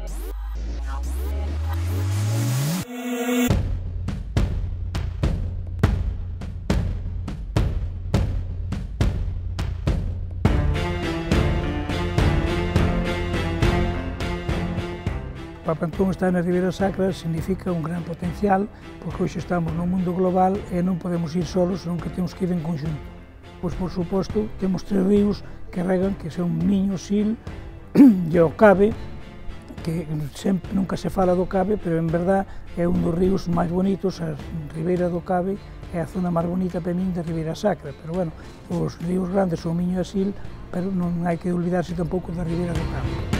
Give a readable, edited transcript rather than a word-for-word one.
Papa Antón estar na Ribeira Sacra significa un gran potencial, porque hoxe estamos no mundo global e non podemos ir solos, senón que temos que ir en conjunto. Pois, por suposto, temos 3 ríos que regan, que son Miño, Sil e o Cabe, que sempre, nunca se fala do Cabe, pero en verdad é un dos ríos máis bonitos, a Ribeira do Cabe é a zona máis bonita para min da Ribeira Sacra, pero bueno, os ríos grandes son Miño e Sil, pero non hai que olvidarse tampouco da Ribeira do Cabe.